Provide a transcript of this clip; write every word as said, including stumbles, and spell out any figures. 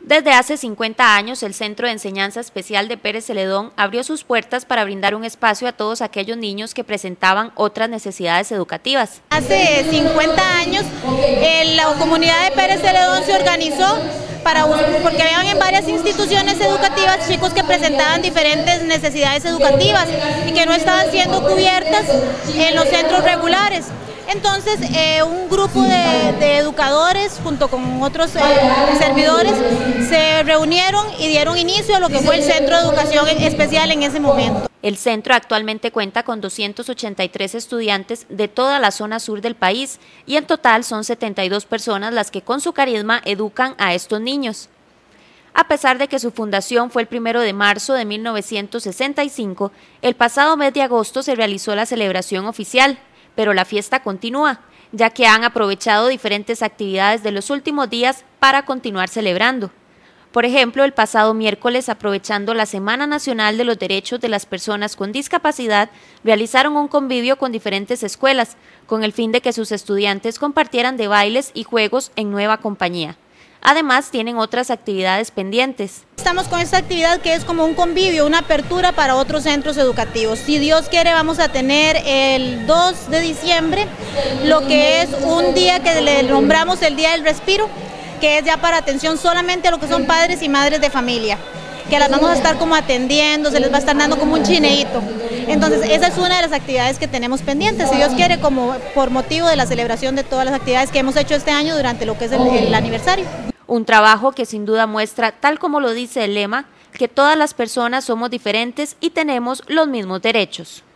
Desde hace cincuenta años, el Centro de Enseñanza Especial de Pérez Celedón abrió sus puertas para brindar un espacio a todos aquellos niños que presentaban otras necesidades educativas. Hace cincuenta años, eh, la comunidad de Pérez Celedón se organizó para, porque habían en varias instituciones educativas chicos que presentaban diferentes necesidades educativas y que no estaban siendo cubiertas en los centros regulares. Entonces, eh, un grupo de, de educadores junto con otros eh, servidores se reunieron y dieron inicio a lo que fue el Centro de Educación Especial en ese momento. El centro actualmente cuenta con doscientos ochenta y tres estudiantes de toda la zona sur del país y en total son setenta y dos personas las que con su carisma educan a estos niños. A pesar de que su fundación fue el primero de marzo de mil novecientos sesenta y cinco, el pasado mes de agosto se realizó la celebración oficial, pero la fiesta continúa, ya que han aprovechado diferentes actividades de los últimos días para continuar celebrando. Por ejemplo, el pasado miércoles, aprovechando la Semana Nacional de los Derechos de las Personas con Discapacidad, realizaron un convivio con diferentes escuelas, con el fin de que sus estudiantes compartieran de bailes y juegos en nueva compañía. Además, tienen otras actividades pendientes. Estamos con esta actividad que es como un convivio, una apertura para otros centros educativos. Si Dios quiere, vamos a tener el dos de diciembre, lo que es un día que le nombramos el Día del Respiro, que es ya para atención solamente a lo que son padres y madres de familia, que las vamos a estar como atendiendo, se les va a estar dando como un chineíto. Entonces, esa es una de las actividades que tenemos pendientes, si Dios quiere, como por motivo de la celebración de todas las actividades que hemos hecho este año durante lo que es el, el aniversario. Un trabajo que sin duda muestra, tal como lo dice el lema, que todas las personas somos diferentes y tenemos los mismos derechos.